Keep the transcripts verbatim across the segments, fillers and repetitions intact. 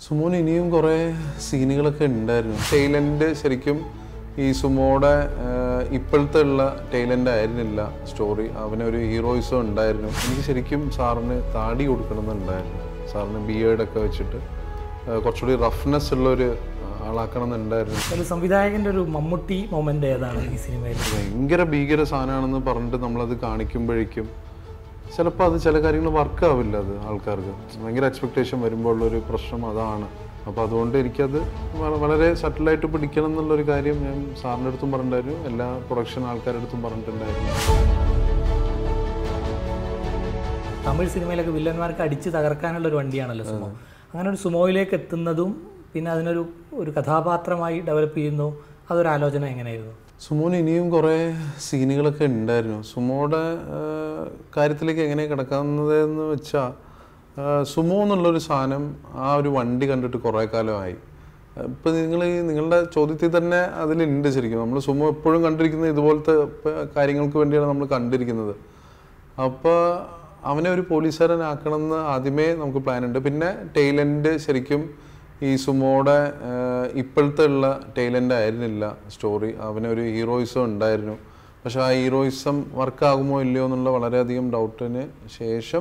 സുമോന് ഇനിയും കുറേ സീനുകളൊക്കെ ഉണ്ടായിരുന്നു. ടൈലൻഡ് ശരിക്കും ഈ സുമോയുടെ ഇപ്പോഴത്തെ ഉള്ള ടൈലൻഡ് ആയിരുന്നില്ല സ്റ്റോറി. അവനൊരു ഹീറോയിസം ഉണ്ടായിരുന്നു. എനിക്ക് ശരിക്കും സാറിന് താടി കൊടുക്കണമെന്നുണ്ടായിരുന്നു. സാറിന് ബിയേർഡൊക്കെ വെച്ചിട്ട് കുറച്ചുകൂടി റഫ്നെസ് ഉള്ളൊരു ആളാക്കണമെന്നുണ്ടായിരുന്നു. സംവിധായകൻ്റെ ഒരു മമ്മൂട്ടി മൊമെൻ്റ് ഏതാണ് ഈ സിനിമയിൽ? ഭയങ്കര ഭീകര സാധനമാണെന്ന് പറഞ്ഞിട്ട് നമ്മളത് കാണിക്കുമ്പോഴേക്കും ചിലപ്പോൾ അത് ചില കാര്യങ്ങൾ വർക്കാവില്ല. അത് ആൾക്കാർക്ക് ഭയങ്കര എക്സ്പെക്റ്റേഷൻ വരുമ്പോൾ ഉള്ളൊരു പ്രശ്നം അതാണ്. അപ്പോൾ അതുകൊണ്ട് എനിക്കത് വളരെ സട്ടിലായിട്ട് പിടിക്കണം എന്നുള്ളൊരു കാര്യം ഞാൻ സാറിൻ്റെ അടുത്തും പറഞ്ഞിട്ടുണ്ടായിരുന്നു, എല്ലാ പ്രൊഡക്ഷൻ ആൾക്കാരുടെ അടുത്തും പറഞ്ഞിട്ടുണ്ടായിരുന്നു. തമിഴ് സിനിമയിലൊക്കെ വില്ലന്മാർക്ക് അടിച്ച് തകർക്കാനുള്ള ഒരു വണ്ടിയാണല്ലോ സുമോ. അങ്ങനെ ഒരു സുമോയിലേക്ക് എത്തുന്നതും പിന്നെ അതിനൊരു ഒരു കഥാപാത്രമായി ഡെവലപ്പ് ചെയ്യുന്നു, അതൊരു ആലോചന എങ്ങനെയായിരുന്നു? സുമോന് ഇനിയും കുറേ സീനുകളൊക്കെ ഉണ്ടായിരുന്നു. സുമോയുടെ കാര്യത്തിലേക്ക് എങ്ങനെ കിടക്കാവുന്നതെന്ന് വെച്ചാൽ, സുമോ എന്നുള്ളൊരു സാധനം ആ ഒരു വണ്ടി കണ്ടിട്ട് കുറേ കാലമായി. ഇപ്പം നിങ്ങൾ ഈ നിങ്ങളുടെ ചോദ്യത്തിൽ തന്നെ അതിലുണ്ട്. ശരിക്കും നമ്മൾ സുമോ എപ്പോഴും കണ്ടിരിക്കുന്നത് ഇതുപോലത്തെ കാര്യങ്ങൾക്ക് വേണ്ടിയാണ് നമ്മൾ കണ്ടിരിക്കുന്നത്. അപ്പോൾ അവനെ ഒരു പോലീസുകാരനാക്കണമെന്ന് ആദ്യമേ നമുക്ക് പ്ലാൻ ഉണ്ട്. പിന്നെ ടൈലൻഡ് ശരിക്കും ഈ സുമോയുടെ ഇപ്പോഴത്തെ ഉള്ള ടൈലൻഡ് ആയിരുന്നില്ല സ്റ്റോറി. അവനൊരു ഹീറോയിസം ഉണ്ടായിരുന്നു. പക്ഷെ ആ ഹീറോയിസം വർക്കാകുമോ ഇല്ലയോ എന്നുള്ള വളരെയധികം ഡൗട്ടിന് ശേഷം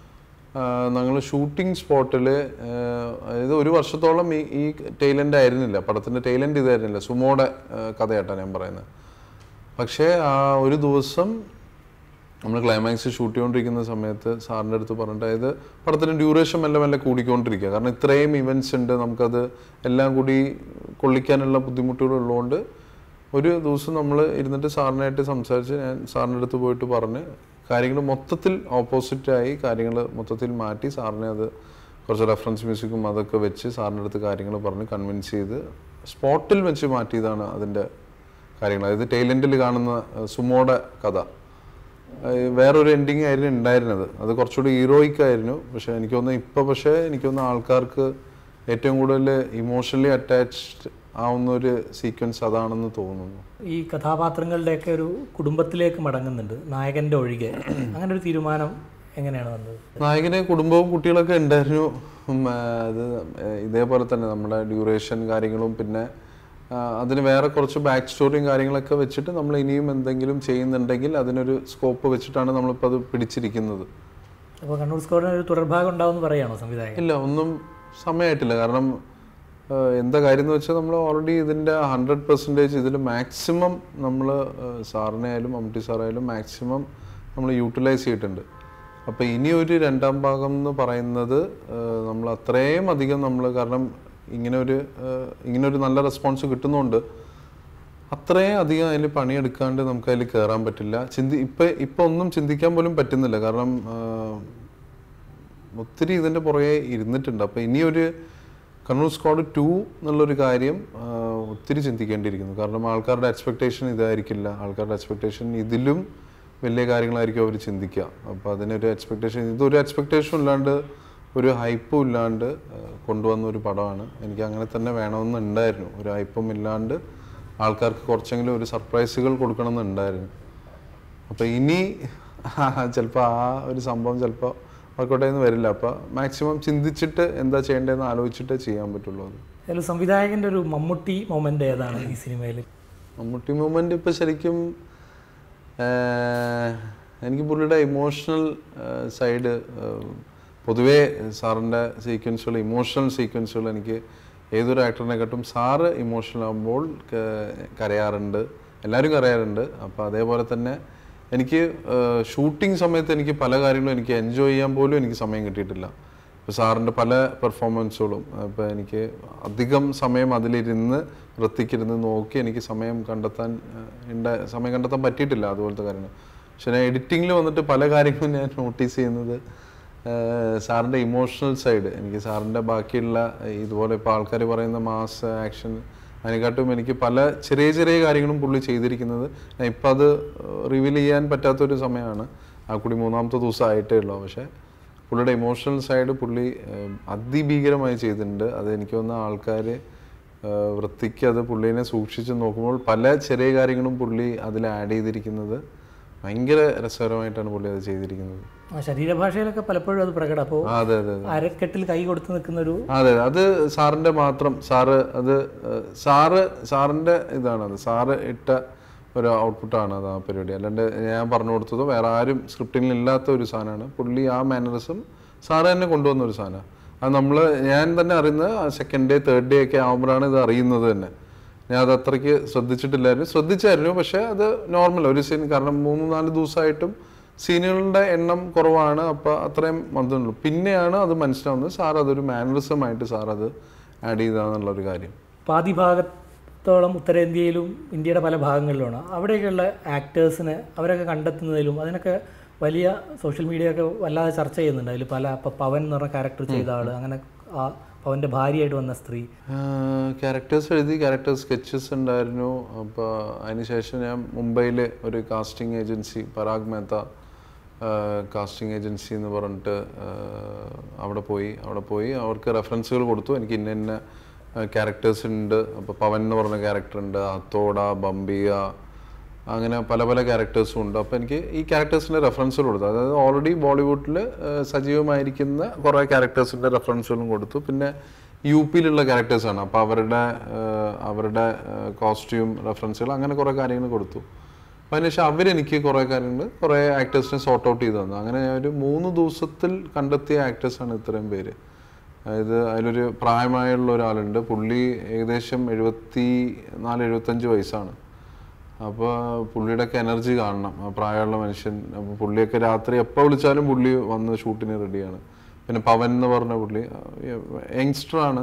ഞങ്ങൾ ഷൂട്ടിംഗ് സ്പോട്ടിൽ, അതായത് ഒരു വർഷത്തോളം ഈ ഈ ടൈലൻഡ് ആയിരുന്നില്ല, പടത്തിൻ്റെ ടൈലൻഡ് ഇതായിരുന്നില്ല, സുമോയുടെ കഥയായിട്ടാണ് ഞാൻ പറയുന്നത്. പക്ഷേ ആ ഒരു ദിവസം നമ്മൾ ക്ലൈമാക്സ് ഷൂട്ട് ചെയ്തുകൊണ്ടിരിക്കുന്ന സമയത്ത് സാറിൻ്റെ അടുത്ത് പറഞ്ഞിട്ട്, അതായത് പടത്തിന് ഡ്യൂറേഷൻ മെല്ലെ മെല്ലെ കൂടിക്കൊണ്ടിരിക്കുക. കാരണം ഇത്രയും ഇവൻറ്റ്സ് ഉണ്ട്, നമുക്കത് എല്ലാം കൂടി കൊള്ളിക്കാനുള്ള ബുദ്ധിമുട്ടുകളുള്ളതുകൊണ്ട് ഒരു ദിവസം നമ്മൾ ഇരുന്നിട്ട് സാറിനായിട്ട് സംസാരിച്ച് ഞാൻ സാറിൻ്റെ അടുത്ത് പോയിട്ട് പറഞ്ഞ് കാര്യങ്ങൾ മൊത്തത്തിൽ ഓപ്പോസിറ്റായി കാര്യങ്ങൾ മൊത്തത്തിൽ മാറ്റി സാറിനെ അത് കുറച്ച് റെഫറൻസ് മ്യൂസിക്കും അതൊക്കെ വെച്ച് സാറിൻ്റെ അടുത്ത് കാര്യങ്ങൾ പറഞ്ഞ് കൺവിൻസ് ചെയ്ത് സ്പോട്ടിൽ വെച്ച് മാറ്റിയതാണ് അതിൻ്റെ കാര്യങ്ങൾ. അതായത് ടൈലൻഡിൽ കാണുന്ന സുമോയുടെ കഥ വേറൊരു എൻഡിങ് ആയിരുന്നു ഉണ്ടായിരുന്നത്. അത് കുറച്ചുകൂടി ഹീറോയിക് ആയിരുന്നു. പക്ഷെ എനിക്ക് തോന്നുന്നു ഇപ്പോൾ പക്ഷേ എനിക്ക് തോന്നുന്നു ആൾക്കാർക്ക് ഏറ്റവും കൂടുതൽ ഇമോഷണലി അറ്റാച്ച്ഡ് ആവുന്ന ഒരു സീക്വൻസ് അതാണെന്ന് തോന്നുന്നു. ഈ കഥാപാത്രങ്ങളുടെയൊക്കെ ഒരു കുടുംബത്തിലേക്ക് മടങ്ങുന്നുണ്ട്, നായകൻ്റെ ഒഴികെ. അങ്ങനെ ഒരു തീരുമാനം എങ്ങനെയാണ് വന്നത്? നായകന് കുടുംബവും കുട്ടികളൊക്കെ ഉണ്ടായിരുന്നു. അത് ഇതേപോലെ തന്നെ നമ്മുടെ ഡ്യൂറേഷൻ കാര്യങ്ങളും പിന്നെ അതിന് വേറെ കുറച്ച് ബാക്ക് സ്റ്റോറിയും കാര്യങ്ങളൊക്കെ വെച്ചിട്ട് നമ്മൾ ഇനിയും എന്തെങ്കിലും ചെയ്യുന്നുണ്ടെങ്കിൽ അതിനൊരു സ്കോപ്പ് വെച്ചിട്ടാണ് നമ്മളിപ്പോൾ അത് പിടിച്ചിരിക്കുന്നത്. അപ്പോൾ കണ്ണൂർ സ്കോറിന് ഒരു തുടർഭാഗം ഉണ്ടാവുമെന്ന് പറയുകയാണോ സംവിധായകൻ? ഇല്ല, ഒന്നും സമയമായിട്ടില്ല. കാരണം എന്താ കാര്യം എന്ന് വെച്ചാൽ നമ്മൾ ഓൾറെഡി ഇതിൻ്റെ ഹൺഡ്രഡ് പെർസെൻറ്റേജ് ഇതിൽ മാക്സിമം നമ്മൾ സാറിനെ ആയാലും മമ്മൂട്ടി സാറായാലും മാക്സിമം നമ്മൾ യൂട്ടിലൈസ് ചെയ്തിട്ടുണ്ട്. അപ്പോൾ ഇനി ഒരു രണ്ടാം ഭാഗം എന്ന് പറയുന്നത് നമ്മൾ അത്രയും അധികം നമ്മൾ, കാരണം ഇങ്ങനെ ഒരു ഇങ്ങനെ ഒരു നല്ല റെസ്പോൺസ് കിട്ടുന്നതുകൊണ്ട് അത്രയും അധികം അതിൽ പണിയെടുക്കാണ്ട് നമുക്ക് അതിൽ കയറാൻ പറ്റില്ല. ചിന്തി ഇപ്പം ഇപ്പം ഒന്നും ചിന്തിക്കാൻ പോലും പറ്റുന്നില്ല. കാരണം ഒത്തിരി ഇതിൻ്റെ പുറകെ ഇരുന്നിട്ടുണ്ട്. അപ്പോൾ ഇനിയൊരു കണ്ണൂർ സ്ക്വാഡ് ടു എന്നുള്ളൊരു കാര്യം ഒത്തിരി ചിന്തിക്കേണ്ടിയിരിക്കുന്നു. കാരണം ആൾക്കാരുടെ എക്സ്പെക്റ്റേഷൻ ഇതായിരിക്കില്ല. ആൾക്കാരുടെ എക്സ്പെക്റ്റേഷൻ ഇതിലും വലിയ കാര്യങ്ങളായിരിക്കും അവർ ചിന്തിക്കുക. അപ്പോൾ അതിനൊരു എക്സ്പെക്റ്റേഷൻ, ഇതൊരു എക്സ്പെക്റ്റേഷൻ ഇല്ലാണ്ട് ഒരു ഹൈപ്പും ഇല്ലാണ്ട് കൊണ്ടുവന്ന ഒരു പടമാണ്. എനിക്ക് അങ്ങനെ തന്നെ വേണമെന്നുണ്ടായിരുന്നു. ഒരു ഹൈപ്പും ഇല്ലാണ്ട് ആൾക്കാർക്ക് കുറച്ചെങ്കിലും ഒരു സർപ്രൈസുകൾ കൊടുക്കണമെന്നുണ്ടായിരുന്നു. അപ്പോൾ ഇനി ചിലപ്പോൾ ആ ഒരു സംഭവം ചിലപ്പോൾ വർക്കൗട്ടായെന്ന് വരില്ല. അപ്പോൾ മാക്സിമം ചിന്തിച്ചിട്ട് എന്താ ചെയ്യേണ്ടതെന്ന് ആലോചിച്ചിട്ടേ ചെയ്യാൻ പറ്റുള്ളൂ. അത് സംവിധായകൻ്റെ ഒരു മമ്മൂട്ടി മൊമെൻ്റ് ഏതാണ് ഈ സിനിമയിൽ? മമ്മൂട്ടി മൊമെൻ്റ് ഇപ്പോൾ ശരിക്കും എനിക്ക് പുള്ളിയുടെ ഇമോഷണൽ സൈഡ്, പൊതുവേ സാറിൻ്റെ സീക്വൻസുകൾ, ഇമോഷണൽ സീക്വൻസുകൾ എനിക്ക് ഏതൊരു ആക്ടറിനെക്കാട്ടും സാറ് ഇമോഷണൽ ആകുമ്പോൾ കരയാറുണ്ട്, എല്ലാവരും കരയാറുണ്ട്. അപ്പോൾ അതേപോലെ തന്നെ എനിക്ക് ഷൂട്ടിംഗ് സമയത്ത് എനിക്ക് പല കാര്യങ്ങളും എനിക്ക് എൻജോയ് ചെയ്യാൻ പോലും എനിക്ക് സമയം കിട്ടിയിട്ടില്ല. ഇപ്പോൾ സാറിൻ്റെ പല പെർഫോമൻസുകളും ഇപ്പോൾ എനിക്ക് അധികം സമയം അതിലിരുന്ന് വൃത്തിക്കിരുന്ന് നോക്കി എനിക്ക് സമയം കണ്ടെത്താൻ ഉണ്ട് സമയം കണ്ടെത്താൻ പറ്റിയിട്ടില്ല അതുപോലത്തെ കാര്യങ്ങൾ. പക്ഷേ ഞാൻ എഡിറ്റിങ്ങിൽ വന്നിട്ട് പല കാര്യങ്ങളും ഞാൻ നോട്ടീസ് ചെയ്യുന്നത് സാറിൻ്റെ ഇമോഷണൽ സൈഡ്. എനിക്ക് സാറിൻ്റെ ബാക്കിയുള്ള ഇതുപോലെ ഇപ്പോൾ ആൾക്കാർ പറയുന്ന മാസ് ആക്ഷൻ അതിനെക്കാട്ടും എനിക്ക് പല ചെറിയ ചെറിയ കാര്യങ്ങളും പുള്ളി ചെയ്തിരിക്കുന്നത്. ഞാൻ ഇപ്പം അത് റിവീൽ ചെയ്യാൻ പറ്റാത്തൊരു സമയമാണ്, ആ കൂടി മൂന്നാമത്തെ ദിവസം ആയിട്ടേ ഉള്ളൂ. പക്ഷേ പുള്ളിയുടെ ഇമോഷണൽ സൈഡ് പുള്ളി അതിഭീകരമായി ചെയ്തിട്ടുണ്ട്. അത് എനിക്ക് തോന്നുന്ന ആൾക്കാർ വൃത്തിക്ക് അത് പുള്ളീനെ സൂക്ഷിച്ച് നോക്കുമ്പോൾ പല ചെറിയ കാര്യങ്ങളും പുള്ളി അതിൽ ആഡ് ചെയ്തിരിക്കുന്നത് ഭയങ്കര രസകരമായിട്ടാണ് പുള്ളി അത് ചെയ്തിരിക്കുന്നത്. ശരീരഭാഷയിലൊക്കെ പലപ്പോഴും അത് പ്രകടം. അപ്പോൾ അതെ അതെ അരക്കെട്ടിൽ കൈ കൊടുത്ത് നിൽക്കുന്ന ഒരു അതെ അത് സാറിൻ്റെ മാത്രം സാറ് അത് സാറ് സാറിൻ്റെ ഇതാണത്, സാറ് ഇട്ട ഒരു ഔട്ട്പുട്ടാണ് അത് ആ പരിപാടി. അല്ലാണ്ട് ഞാൻ പറഞ്ഞു കൊടുത്തതോ വേറെ ആരും സ്ക്രിപ്റ്റിൽ ഇല്ലാത്ത ഒരു സാധനമാണ്. പുള്ളി ആ മാനറിസം സാറ് തന്നെ കൊണ്ടുവന്ന ഒരു സാധനമാണ്. അത് നമ്മൾ ഞാൻ തന്നെ അറിയുന്നത് സെക്കൻഡ് ഡേ തേർഡ് ഡേ ഒക്കെ ആകുമ്പോഴാണ് ഇത് അറിയുന്നത് തന്നെ. ഞാൻ അത് അത്രയ്ക്ക് ശ്രദ്ധിച്ചിട്ടില്ലായിരുന്നു, ശ്രദ്ധിച്ചായിരുന്നു പക്ഷേ അത് നോർമൽ ഒരു സീൻ. കാരണം മൂന്ന് നാല് ദിവസമായിട്ടും സീനുകളുടെ എണ്ണം കുറവാണ്, അപ്പോൾ അത്രയും വന്നിട്ടുള്ളൂ. പിന്നെയാണ് അത് മനസ്സിലാവുന്നത് സാർ അതൊരു മാനറിസമായിട്ട് സാർ അത് ആഡ് ചെയ്താന്നുള്ളൊരു കാര്യം. പാതി ഭാഗത്തോളം ഉത്തരേന്ത്യയിലും ഇന്ത്യയുടെ പല ഭാഗങ്ങളിലുമാണ്. അവിടെയൊക്കെയുള്ള ആക്ടേഴ്സിനെ അവരൊക്കെ കണ്ടെത്തുന്നതിലും അതിനൊക്കെ വലിയ സോഷ്യൽ മീഡിയ ഒക്കെ വല്ലാതെ ചർച്ച ചെയ്യുന്നുണ്ട്. അതിൽ പല ഇപ്പോൾ പവൻ എന്ന് പറഞ്ഞ ക്യാരക്ടർ ചെയ്ത ആൾ, അങ്ങനെ ആ പവൻ്റെ ഭാര്യയായിട്ട് വന്ന സ്ത്രീ, ക്യാരക്ടേഴ്സ് എഴുതി, ക്യാരക്ടേഴ്സ് സ്കെച്ചസ് ഉണ്ടായിരുന്നു. അപ്പോൾ അതിനുശേഷം ഞാൻ മുംബൈയിൽ ഒരു casting agency, Parag Mehta casting agency എന്ന് പറഞ്ഞിട്ട് അവിടെ പോയി അവിടെ പോയി അവർക്ക് റെഫറൻസുകൾ കൊടുത്തു. എനിക്ക് ഇന്ന ഇന്ന ക്യാരക്ടേഴ്സ് ഉണ്ട്. അപ്പോൾ പവൻ എന്ന് പറഞ്ഞ ക്യാരക്ടർ ഉണ്ട്, അത്തോട, ബംബിയ, അങ്ങനെ പല പല ക്യാരക്ടേഴ്സും ഉണ്ട്. അപ്പോൾ എനിക്ക് ഈ ക്യാരക്ടേഴ്സിൻ്റെ റെഫറൻസുകൾ കൊടുത്തു. അതായത് ഓൾറെഡി ബോളിവുഡിൽ സജീവമായിരിക്കുന്ന കുറേ ക്യാരക്ടേഴ്സിൻ്റെ റെഫറൻസുകളും കൊടുത്തു. പിന്നെ യു പിയിലുള്ള ക്യാരക്ടേഴ്സാണ്, അപ്പോൾ അവരുടെ അവരുടെ കോസ്റ്റ്യൂം റെഫറൻസുകൾ അങ്ങനെ കുറേ കാര്യങ്ങൾ കൊടുത്തു. അപ്പോൾ അതിനുശേഷം അവരെനിക്ക് കുറേ കാര്യങ്ങൾ കുറേ ആക്ടേഴ്സിനെ സോർട്ട് ഔട്ട് ചെയ്ത് തന്നു. അങ്ങനെ ഒരു മൂന്ന് ദിവസത്തിൽ കണ്ടെത്തിയ ആക്ടേഴ്സാണ് ഇത്രയും പേര്. അതായത് അതിലൊരു പ്രായമായുള്ള ഒരാളുണ്ട്, പുള്ളി ഏകദേശം എഴുപത്തി നാല് എഴുപത്തഞ്ച് വയസ്സാണ്. അപ്പോൾ പുള്ളിയുടെയൊക്കെ എനർജി കാണണം, ആ പ്രായമുള്ള മനുഷ്യൻ. അപ്പോൾ പുള്ളിയൊക്കെ രാത്രി എപ്പോൾ വിളിച്ചാലും പുള്ളി വന്ന് ഷൂട്ടിന് റെഡിയാണ്. പിന്നെ പവൻ എന്ന് പറഞ്ഞ പുള്ളി യങ്സ്റ്ററാണ്,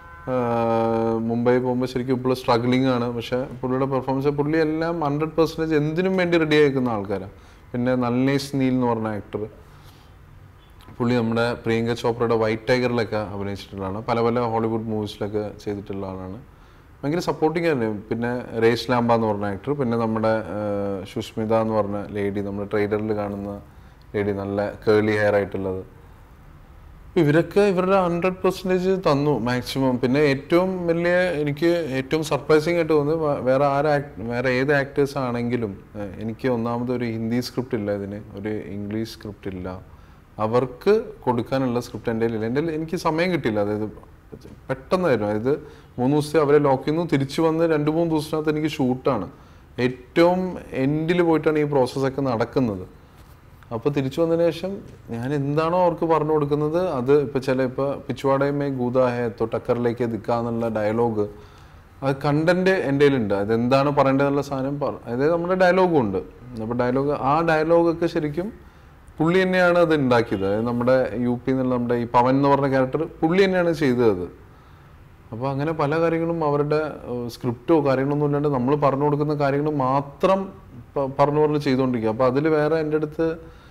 മുംബൈ പോകുമ്പോൾ ശരിക്കും ഇപ്പോൾ സ്ട്രഗ്ലിംഗ് ആണ്. പക്ഷേ പുള്ളിയുടെ പെർഫോമൻസ്, പുള്ളി എല്ലാം ഹൺഡ്രഡ് പെർസെൻറ്റേജ് എന്തിനും വേണ്ടി റെഡി ആയിരിക്കുന്ന ആൾക്കാരാണ്. പിന്നെ നൽനേസ് നീൽ എന്ന് പറഞ്ഞ ആക്ടർ, പുള്ളി നമ്മുടെ പ്രിയങ്ക ചോപ്രയുടെ വൈറ്റ് ടൈഗറിലൊക്കെ അഭിനയിച്ചിട്ടുള്ളതാണ്, പല പല ഹോളിവുഡ് മൂവീസിലൊക്കെ ചെയ്തിട്ടുള്ള ആളാണ്. ഭയങ്കര സപ്പോർട്ടിങ് ആയിരുന്നു. പിന്നെ രേഷ് ലാംബ എന്ന് പറഞ്ഞ ആക്ടർ, പിന്നെ നമ്മുടെ സുഷ്മിത എന്ന് പറഞ്ഞ ലേഡി, നമ്മുടെ ട്രെയിലറിൽ കാണുന്ന ലേഡി, നല്ല കേളി ഹെയർ ആയിട്ടുള്ളത്. ഇവരൊക്കെ ഇവരുടെ ഹൺഡ്രഡ് പെർസെൻറ്റേജ് തന്നു മാക്സിമം. പിന്നെ ഏറ്റവും വലിയ എനിക്ക് ഏറ്റവും സർപ്രൈസിങ് ആയിട്ട് തോന്നുന്നത് വേറെ ആര് വേറെ ഏത് ആക്ടേഴ്സ് ആണെങ്കിലും എനിക്ക് ഒന്നാമത് ഒരു ഹിന്ദി സ്ക്രിപ്റ്റ് ഇല്ല, ഇതിന് ഒരു ഇംഗ്ലീഷ് സ്ക്രിപ്റ്റ് ഇല്ല, അവർക്ക് കൊടുക്കാനുള്ള സ്ക്രിപ്റ്റ് എൻ്റെ ഇല്ല. എൻ്റെ എനിക്ക് സമയം കിട്ടിയില്ല. അതായത് പെട്ടെന്നായിരുന്നു, അതായത് മൂന്ന് ദിവസത്തെ അവരെ ലോക്ക് ചെയ്യുന്നു, തിരിച്ചു വന്ന് രണ്ട് മൂന്ന് ദിവസത്തിനകത്ത് എനിക്ക് ഷൂട്ടാണ്. ഏറ്റവും എൻഡിൽ പോയിട്ടാണ് ഈ പ്രോസസ്സൊക്കെ നടക്കുന്നത്. അപ്പോൾ തിരിച്ചു വന്നതിന് ശേഷം ഞാൻ എന്താണോ അവർക്ക് പറഞ്ഞു കൊടുക്കുന്നത് അത് ഇപ്പോൾ ചില ഇപ്പോൾ പിച്ചുവാടയമേ ഗൂദാഹേ തോ ടക്കറിലേക്ക് ദിക്കാന്നുള്ള ഡയലോഗ്, അത് കണ്ടന്റ് എൻ്റെ കയ്യിലുണ്ട്. അതെന്താണ് പറയേണ്ടതെന്നുള്ള സാധനം പറ അതായത് നമ്മുടെ ഡയലോഗും ഉണ്ട്. അപ്പോൾ ഡയലോഗ് ആ ഡയലോഗൊക്കെ ശരിക്കും പുള്ളി തന്നെയാണ് അത് ഉണ്ടാക്കിയത്. അതായത് നമ്മുടെ യു പി എന്നുള്ള നമ്മുടെ ഈ പവൻ എന്ന് പറഞ്ഞ ക്യാരക്ടർ പുള്ളി തന്നെയാണ് ചെയ്തത്. അപ്പോൾ അങ്ങനെ പല കാര്യങ്ങളും അവരുടെ സ്ക്രിപ്റ്റോ കാര്യങ്ങളൊന്നും ഇല്ലാണ്ട് നമ്മൾ പറഞ്ഞു കൊടുക്കുന്ന കാര്യങ്ങൾ മാത്രം പറഞ്ഞു പറഞ്ഞ് ചെയ്തുകൊണ്ടിരിക്കുക. അപ്പോൾ അതിൽ വേറെ എൻ്റെ അടുത്ത്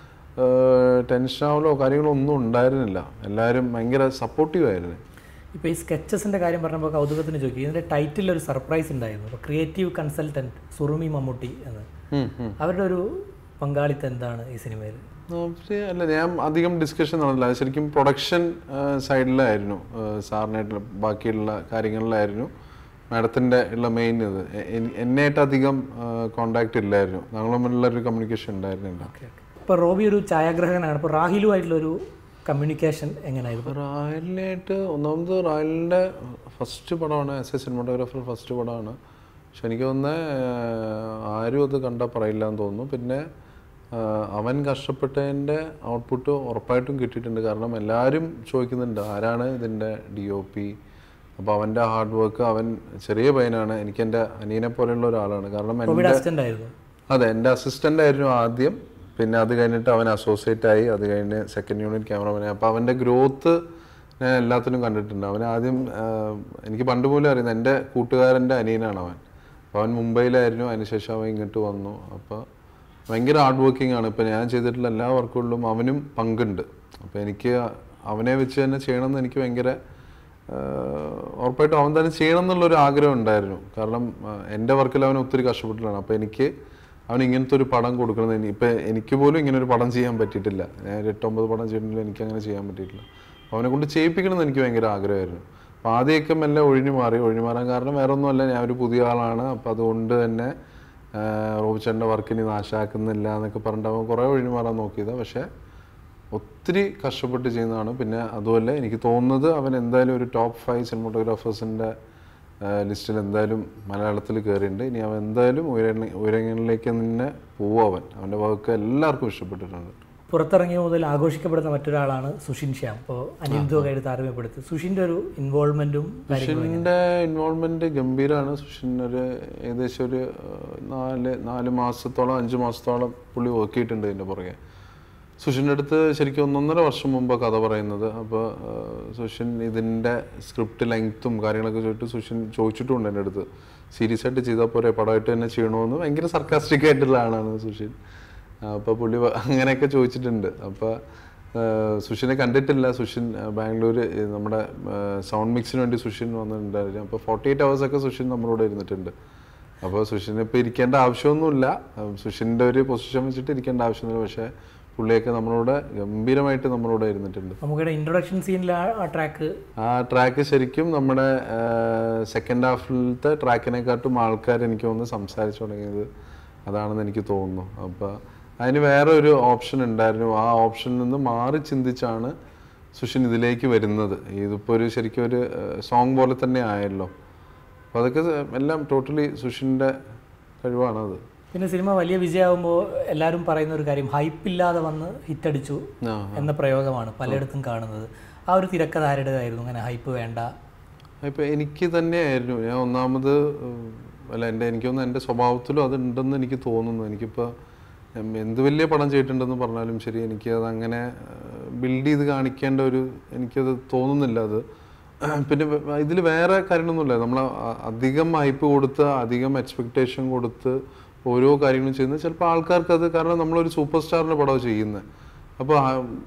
ടെൻഷനാവലോ കാര്യങ്ങളോ ഒന്നും ഉണ്ടായിരുന്നില്ല. എല്ലാവരും ഭയങ്കര സപ്പോർട്ടീവ് ആയിരുന്നു. ഇപ്പോൾ ഈ സ്കെച്ചസിൻ്റെ കാര്യം പറഞ്ഞപ്പോൾ കൗതുകത്തിന് ചോദിക്കും, ഇതിൻ്റെ ടൈറ്റിൽ ഒരു സർപ്രൈസ് ഉണ്ടായിരുന്നു. അപ്പോൾ ക്രിയേറ്റീവ് കൺസൾട്ടൻറ്റ് സുറുമി മമ്മൂട്ടി എന്ന്, അവരുടെ ഒരു പങ്കാളിത്തം എന്താണ് ഈ സിനിമയിൽ? അല്ല, ഞാൻ അധികം ഡിസ്കഷൻ നടന്നില്ല. ശരിക്കും പ്രൊഡക്ഷൻ സൈഡിലായിരുന്നു, സാറിനായിട്ടുള്ള ബാക്കിയുള്ള കാര്യങ്ങളിലായിരുന്നു മാഡത്തിൻ്റെ ഉള്ള മെയിൻ ഇത്. എന്നെയായിട്ട് അധികം കോണ്ടാക്ട് ഇല്ലായിരുന്നു, ഞങ്ങൾ തമ്മിലുള്ള ഒരു കമ്മ്യൂണിക്കേഷൻ ഉണ്ടായിരുന്നില്ല. ഇപ്പോൾ റോബി ഒരു ഛായാഗ്രഹകനാണ്, ഇപ്പോൾ റാഹിലുമായിട്ടുള്ളൊരു കമ്മ്യൂണിക്കേഷൻ എങ്ങനെയായിരുന്നു? റാഹലിനായിട്ട് ഒന്നാമത് റാഹലിൻ്റെ ഫസ്റ്റ് പടമാണ്, ആസ് എ സിനിമാറ്റോഗ്രാഫർ ഫസ്റ്റ് പടമാണ്. പക്ഷെ എനിക്ക് തോന്നുന്നത് ആരും അത് കണ്ടാൽ പറയില്ല എന്ന് തോന്നുന്നു. പിന്നെ അവൻ കഷ്ടപ്പെട്ടതിൻ്റെ ഔട്ട്പുട്ട് ഉറപ്പായിട്ടും കിട്ടിയിട്ടുണ്ട്. കാരണം എല്ലാവരും ചോദിക്കുന്നുണ്ട് ആരാണ് ഇതിൻ്റെ ഡി ഒ പി. അപ്പോൾ അവൻ്റെ ഹാർഡ് വർക്ക്, അവൻ ചെറിയ പയ്യനാണ്, എനിക്ക് എൻ്റെ അനിയനെ പോലെയുള്ള ഒരാളാണ്. കാരണം എൻ്റെ അതെ എൻ്റെ അസിസ്റ്റൻ്റ് ആയിരുന്നു ആദ്യം, പിന്നെ അത് കഴിഞ്ഞിട്ട് അവൻ അസോസിയേറ്റ് ആയി, അത് കഴിഞ്ഞ് സെക്കൻഡ് യൂണിറ്റ് ക്യാമറമാനായി. അപ്പോൾ അവൻ്റെ ഗ്രോത്ത് ഞാൻ എല്ലാത്തിനും കണ്ടിട്ടുണ്ട്. അവൻ ആദ്യം എനിക്ക് പണ്ട് പോലും അറിയുന്നത് എൻ്റെ കൂട്ടുകാരൻ്റെ അനിയനാണ് അവൻ. അപ്പോൾ അവൻ മുംബൈയിലായിരുന്നു, അതിനുശേഷം അവൻ ഇങ്ങോട്ട് വന്നു. അപ്പോൾ ഭയങ്കര ഹാർഡ് വർക്കിംഗ് ആണ്. ഇപ്പോൾ ഞാൻ ചെയ്തിട്ടുള്ള എല്ലാ വർക്കുകളിലും അവനും പങ്കുണ്ട്. അപ്പോൾ എനിക്ക് അവനെ വെച്ച് തന്നെ ചെയ്യണമെന്ന് എനിക്ക് ഭയങ്കര ഉറപ്പായിട്ടും അവൻ തന്നെ ചെയ്യണം എന്നുള്ളൊരു ആഗ്രഹം ഉണ്ടായിരുന്നു. കാരണം എൻ്റെ വർക്കിൽ അവൻ ഒത്തിരി കഷ്ടപ്പെട്ടിട്ടാണ്. അപ്പോൾ എനിക്ക് അവൻ ഇങ്ങനത്തെ ഒരു പടം കൊടുക്കണമെന്ന് ഇപ്പം എനിക്ക് പോലും ഇങ്ങനെ ഒരു പടം ചെയ്യാൻ പറ്റിയിട്ടില്ല. ഞാൻ എട്ടൊമ്പത് പടം ചെയ്തിട്ടുണ്ടെങ്കിലും എനിക്കങ്ങനെ ചെയ്യാൻ പറ്റിയിട്ടില്ല. അവനെ കൊണ്ട് ചെയ്യിപ്പിക്കണമെന്ന് എനിക്ക് ഭയങ്കര ആഗ്രഹമായിരുന്നു. അപ്പോൾ ആദ്യമൊക്കെ മെല്ലെ ഒഴിഞ്ഞു മാറി. ഒഴിഞ്ഞു മാറാൻ കാരണം വേറെ ഒന്നുമല്ല, ഞാൻ ഒരു പുതിയ ആളാണ്. അപ്പോൾ അതുകൊണ്ട് തന്നെ റോബിച്ചേട്ടൻ്റെ വർക്കിന് നാശാക്കുന്നില്ല എന്നൊക്കെ പറഞ്ഞിട്ട് അവൻ കുറേ ഒഴിഞ്ഞുമാറാൻ നോക്കിയതാണ്. പക്ഷേ ഒത്തിരി കഷ്ടപ്പെട്ട് ചെയ്യുന്നതാണ്. പിന്നെ അതുമല്ല എനിക്ക് തോന്നുന്നത് അവൻ എന്തായാലും ഒരു ടോപ്പ് ഫൈവ് സിനിമാറ്റോഗ്രാഫേഴ്സിൻ്റെ ലിസ്റ്റിൽ എന്തായാലും മലയാളത്തിൽ കയറിയിട്ടുണ്ട്. ഇനി അവൻ എന്തായാലും ഉയര ഉയരങ്ങളിലേക്ക് തന്നെ പോവും. അവൻ അവൻ്റെ വർക്ക് എല്ലാവർക്കും ഇഷ്ടപ്പെട്ടിട്ടുണ്ട്. പുറത്തിറങ്ങിയ മുതൽ ആഘോഷിക്കപ്പെടുന്ന മറ്റൊരാളാണ് സുഷിൻ ശ്യാം. ഇപ്പോൾ അനിൽദോകായിട്ട് താരതമ്യപ്പെടുത്തി സുഷിൻ്റെ ഒരു ഇൻവോൾവ്മെൻറ്റും സുഷിൻ്റെ ഇൻവോൾവ്മെൻറ്റ് ഗംഭീരമാണ്. സുഷിൻ ഒരു ഏകദേശം ഒരു നാല് നാല് മാസത്തോളം അഞ്ച് മാസത്തോളം പുള്ളി വർക്ക് ചെയ്തിട്ടുണ്ട് ഇതിൻ്റെ പുറകെ. സുഷിൻ്റെ അടുത്ത് ശരിക്കും ഒന്നൊന്നര വർഷം മുമ്പ് കഥ പറയുന്നത്. അപ്പോൾ സുഷിൻ ഇതിൻ്റെ സ്ക്രിപ്റ്റ് ലെങ്ത്തും കാര്യങ്ങളൊക്കെ ചോദിച്ചിട്ട് സുഷിൻ ചോദിച്ചിട്ടുണ്ട് എൻ്റെ അടുത്ത്, സീരിയസ് ആയിട്ട് ചെയ്താൽ പോരെ, പടമായിട്ട് തന്നെ ചെയ്യണമെന്ന്. ഭയങ്കര സർക്കാസ്റ്റിക് ആയിട്ടുള്ള ആളാണ് സുഷിൻ. അപ്പോൾ പുള്ളി അങ്ങനെയൊക്കെ ചോദിച്ചിട്ടുണ്ട്. അപ്പോൾ സുഷിനെ കണ്ടിട്ടില്ല. സുഷിൻ ബാംഗ്ലൂർ നമ്മുടെ സൗണ്ട് മിക്സിന് വേണ്ടി സുഷിൻ വന്നിട്ടുണ്ടായിരുന്നു. അപ്പോൾ ഫോർട്ടി എയ്റ്റ് അവേഴ്സൊക്കെ സുഷിൻ നമ്മളോട് ഇരുന്നിട്ടുണ്ട്. അപ്പോൾ സുഷിന് ഇപ്പോൾ ഇരിക്കേണ്ട ആവശ്യമൊന്നുമില്ല. സുഷിൻ്റെ ഒരു പൊസിഷൻ വെച്ചിട്ട് ഇരിക്കേണ്ട ആവശ്യമൊന്നുമില്ല. പക്ഷേ പുള്ളിയൊക്കെ നമ്മളോട് ഗംഭീരമായിട്ട് നമ്മളോട് ഇരുന്നിട്ടുണ്ട്. നമുക്കിടെ ഇൻട്രൊഡക്ഷൻ സീനിൽ ആ ട്രാക്ക് ആ ട്രാക്ക് ശരിക്കും നമ്മുടെ സെക്കൻഡ് ഹാഫിലത്തെ ട്രാക്കിനെക്കാട്ടും ആൾക്കാർ എനിക്ക് തോന്നുന്നു സംസാരിച്ചു തുടങ്ങിയത് അതാണെന്ന് എനിക്ക് തോന്നുന്നു. അപ്പോൾ അതിന് വേറെ ഒരു ഓപ്ഷൻ ഉണ്ടായിരുന്നു. ആ ഓപ്ഷനിൽ നിന്ന് മാറി ചിന്തിച്ചാണ് സുഷിൻ ഇതിലേക്ക് വരുന്നത്. ഇതിപ്പോൾ ഒരു ശരിക്കും ഒരു സോങ് പോലെ തന്നെ ആയല്ലോ. അപ്പോൾ അതൊക്കെ എല്ലാം ടോട്ടലി സുഷിൻ്റെ കഴിവാണത്. പിന്നെ സിനിമ വലിയ വിജയമാകുമ്പോൾ എല്ലാവരും പറയുന്ന ഒരു കാര്യം ഹൈപ്പില്ലാതെ വന്ന് ഹിറ്റടിച്ചു എന്ന പ്രയോഗമാണ് പലയിടത്തും കാണുന്നത്. ആ ഒരു തിരക്കഥ ആരുടേതായിരുന്നു? അങ്ങനെ ഹൈപ്പ് വേണ്ട. ഇപ്പോൾ എനിക്ക് തന്നെയായിരുന്നു. ഞാൻ ഒന്നാമത് അല്ല എൻ്റെ എനിക്ക് തോന്നുന്നു എൻ്റെ സ്വഭാവത്തിലും അതുണ്ടെന്ന് എനിക്ക് തോന്നുന്നു. എനിക്കിപ്പോൾ എന്ത് വലിയ പടം ചെയ്തിട്ടുണ്ടെന്ന് പറഞ്ഞാലും ശരി, എനിക്കത് അങ്ങനെ ബിൽഡ് ചെയ്ത് കാണിക്കേണ്ട ഒരു എനിക്കത് തോന്നുന്നില്ല. അത് പിന്നെ ഇതിൽ വേറെ കാര്യങ്ങളൊന്നുമില്ല. നമ്മൾ അധികം ഹൈപ്പ് കൊടുത്ത് അധികം എക്സ്പെക്റ്റേഷൻ കൊടുത്ത് ഓരോ കാര്യങ്ങളും ചെയ്യുന്നത് ചിലപ്പോൾ ആൾക്കാർക്ക് അത്, കാരണം നമ്മളൊരു സൂപ്പർ സ്റ്റാറിൻ്റെ പടം ചെയ്യുന്നത്. അപ്പോൾ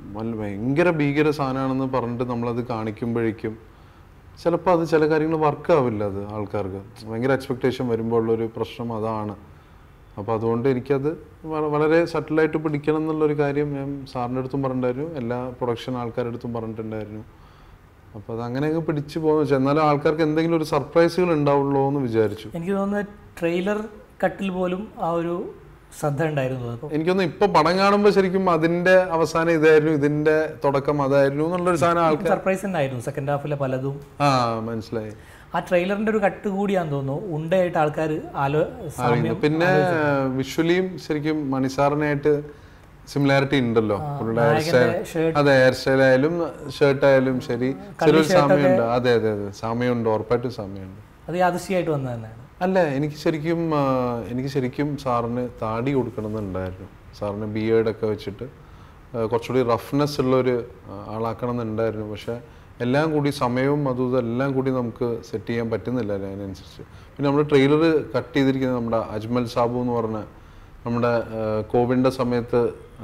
ഭയങ്കര ഭീകര സാധനമാണെന്ന് പറഞ്ഞിട്ട് നമ്മളത് കാണിക്കുമ്പോഴേക്കും ചിലപ്പോൾ അത് ചില കാര്യങ്ങൾ വർക്കാവില്ല. അത് ആൾക്കാർക്ക് ഭയങ്കര എക്സ്പെക്റ്റേഷൻ വരുമ്പോൾ ഉള്ളൊരു പ്രശ്നം അതാണ്. അപ്പോൾ അതുകൊണ്ട് എനിക്കത് വളരെ സട്ടിലായിട്ട് പിടിക്കണം എന്നുള്ളൊരു കാര്യം ഞാൻ സാറിൻ്റെ അടുത്തും പറഞ്ഞിട്ടുണ്ടായിരുന്നു, എല്ലാ പ്രൊഡക്ഷൻ ആൾക്കാരുടെ അടുത്തും പറഞ്ഞിട്ടുണ്ടായിരുന്നു. അപ്പോൾ അത് അങ്ങനെ അങ്ങ് പിടിച്ചു പോകുന്നു വെച്ചാൽ എന്നാലും ആൾക്കാർക്ക് എന്തെങ്കിലും ഒരു സർപ്രൈസുകൾ ഉണ്ടാവുള്ളൂ എന്ന് വിചാരിച്ചു. എനിക്ക് തോന്നുന്നത് ട്രെയിലർ കട്ടിൽ പോലും ആ ഒരു ശ്രദ്ധ ഉണ്ടായിരുന്നു. എനിക്കൊന്ന് ഇപ്പൊ പടം കാണുമ്പോൾ ശരിക്കും അതിന്റെ അവസാനം ഇതായിരുന്നു, ഇതിന്റെ തുടക്കം അതായിരുന്നു എന്നുള്ളൊരു സാധനം ആൾക്കാർ സർപ്രൈസ് ഉണ്ടായിരുന്നു. സെക്കൻഡ് ഹാഫിലെ പലതും ആ മനസ്സിലായി. ആ ട്രെയിലറിന്റെ ഒരു കട്ട് കൂടിയാന്ന് തോന്നുന്നു ഉണ്ടയായിട്ട് ആൾക്കാർ ആലോ. പിന്നെ വിഷ്വലിയും ശരിക്കും മണിസാറിനായിട്ട് സിമിലാരിറ്റി ഉണ്ടല്ലോ. ഹെയർ സ്റ്റൈൽ, അതെ, ഹെയർ സ്റ്റൈൽ ആയാലും ഷർട്ട് ആയാലും ശരി, ചെറിയൊരു സാമ്യമുണ്ട്. അതെ അതെ അതെ സാമ്യമുണ്ട്, ഉറപ്പായിട്ടും സാമ്യമുണ്ട്. അത് യാദൃശ്ചികമായിട്ട് വന്നത് തന്നെയാണ്. അല്ല, എനിക്ക് ശരിക്കും എനിക്ക് ശരിക്കും സാറിന് താടി കൊടുക്കണമെന്നുണ്ടായിരുന്നു. സാറിന് ബിയേഡൊക്കെ വെച്ചിട്ട് കുറച്ചുകൂടി റഫ്നെസ് ഉള്ളൊരു ആളാക്കണം എന്നുണ്ടായിരുന്നു. പക്ഷേ എല്ലാം കൂടി സമയവും അതും ഇതെല്ലാം കൂടി നമുക്ക് സെറ്റ് ചെയ്യാൻ പറ്റുന്നില്ല അതിനനുസരിച്ച്. പിന്നെ നമ്മൾ ട്രെയിലർ കട്ട് ചെയ്തിരിക്കുന്നത് നമ്മുടെ അജ്മൽ സാബു എന്ന് പറഞ്ഞ നമ്മുടെ കോവിഡിൻ്റെ സമയത്ത്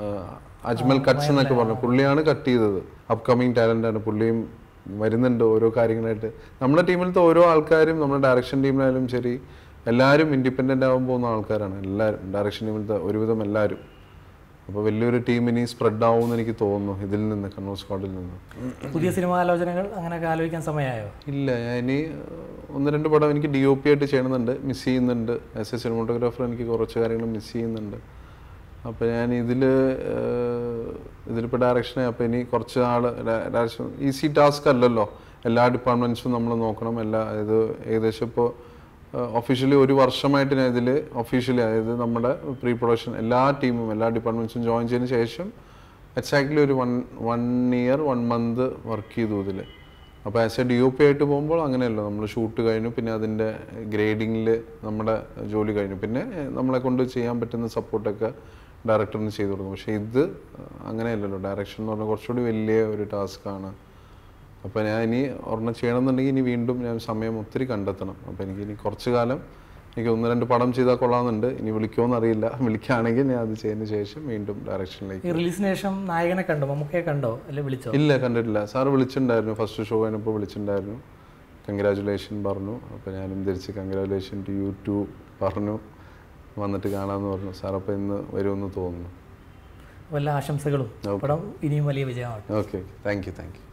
അജ്മൽ കട്ട്സ് എന്നൊക്കെ പറഞ്ഞു പുള്ളിയാണ് കട്ട് ചെയ്തത്. അപ്കമിങ് ടാലൻ്റാണ്. പുള്ളിയും വരുന്നുണ്ട് ഓരോ കാര്യങ്ങളായിട്ട്. നമ്മുടെ ടീമിലത്തെ ഓരോ ആൾക്കാരും നമ്മുടെ ഡയറക്ഷൻ ടീമിലായാലും ശരി എല്ലാവരും ഇൻഡിപെൻഡൻ്റ് ആകാൻ പോകുന്ന ആൾക്കാരാണ് എല്ലാവരും. ഡയറക്ഷൻ ടീമിലത്തെ ഒരുവിധം എല്ലാവരും. അപ്പോൾ വലിയൊരു ടീം ഇനി സ്പ്രെഡ് ആവുമെന്ന് എനിക്ക് തോന്നുന്നു ഇതിൽ നിന്ന്, കണ്ണൂർ സ്ക്വാഡിൽ നിന്ന്. പുതിയ സിനിമാ ആലോചനകൾ അങ്ങനെയൊക്കെ ആലോചിക്കാൻ സമയമായോ? ഇല്ല, ഞാൻ ഇനി ഒന്ന് രണ്ട് പടം എനിക്ക് ഡി ഒ പി ആയിട്ട് ചെയ്യണമെന്നുണ്ട്, മിസ് ചെയ്യുന്നുണ്ട്. ആസ് എ സിനിമാറ്റോഗ്രാഫർ എനിക്ക് കുറച്ച് കാര്യങ്ങൾ മിസ് ചെയ്യുന്നുണ്ട്. അപ്പോൾ ഞാൻ ഇതിൽ ഇതിലിപ്പോൾ ഡയറക്ഷനെ അപ്പോൾ ഇനി കുറച്ച് നാൾ ഡയറക്ഷൻ ഈസി ടാസ്ക് അല്ലല്ലോ. എല്ലാ ഡിപ്പാർട്ട്മെൻറ്റ്സും നമ്മൾ നോക്കണം. എല്ലാ ഇത് ഏകദേശം ഇപ്പോൾ ഒഫീഷ്യലി ഒരു വർഷമായിട്ട് ഞാൻ ഇതിൽ ഒഫീഷ്യലി അതായത് നമ്മുടെ പ്രീ പ്രൊഡക്ഷൻ എല്ലാ ടീമും എല്ലാ ഡിപ്പാർട്ട്മെൻറ്റ്സും ജോയിൻ ചെയ്തതിന് ശേഷം എക്സാക്ട്ലി ഒരു one one year one month work ചെയ്തു ഇതിൽ. അപ്പോൾ as a D O P ആയിട്ട് പോകുമ്പോൾ അങ്ങനെയല്ലോ, നമ്മൾ ഷൂട്ട് കഴിഞ്ഞു, പിന്നെ അതിൻ്റെ ഗ്രേഡിങ്ങിൽ നമ്മുടെ ജോലി കഴിഞ്ഞു, പിന്നെ നമ്മളെ കൊണ്ട് ചെയ്യാൻ പറ്റുന്ന സപ്പോർട്ടൊക്കെ ഡയറക്ടറിന് ചെയ്തു കൊടുക്കും. പക്ഷേ ഇത് അങ്ങനെയല്ലല്ലോ. ഡയറക്ഷൻ എന്ന് പറഞ്ഞാൽ കുറച്ചുകൂടി വലിയ ഒരു ടാസ്ക്കാണ്. അപ്പോൾ ഞാൻ ഇനി ഒരെണ്ണം ചെയ്യണമെന്നുണ്ടെങ്കിൽ ഇനി വീണ്ടും ഞാൻ സമയം ഒത്തിരി കണ്ടെത്തണം. അപ്പോൾ എനിക്ക് ഇനി കുറച്ച് കാലം എനിക്ക് ഒന്ന് രണ്ട് പടം ചെയ്താൽ കൊള്ളാമെന്നുണ്ട്. ഇനി വിളിക്കുമോയെന്ന് അറിയില്ല. വിളിക്കുകയാണെങ്കിൽ ഞാൻ അത് ചെയ്തതിന് ശേഷം വീണ്ടും ഡയറക്ഷനിലേക്ക്. റിലീസിന് ശേഷം നായകനെ കണ്ടോ? മമ്മൂക്കയെ കണ്ടോ? അല്ലെ വിളിച്ചോ? ഇല്ല, കണ്ടിട്ടില്ല. സാറ് വിളിച്ചിട്ടുണ്ടായിരുന്നു. ഫസ്റ്റ് ഷോ കഴിഞ്ഞപ്പോൾ വിളിച്ചിട്ടുണ്ടായിരുന്നു. കൺഗ്രാജുലേഷൻ പറഞ്ഞു. അപ്പോൾ ഞാനും തിരിച്ച് കൺഗ്രാജുലേഷൻ ടു യു ടു പറഞ്ഞു. വന്നിട്ട് കാണാമെന്ന് പറഞ്ഞു. സാർ അപ്പോൾ ഇന്ന് വരുമെന്ന് തോന്നുന്നു. വല്ല ആശംസകളും. പടം ഇനിയും വലിയ വിജയമാണ്. Okay okay thank you thank U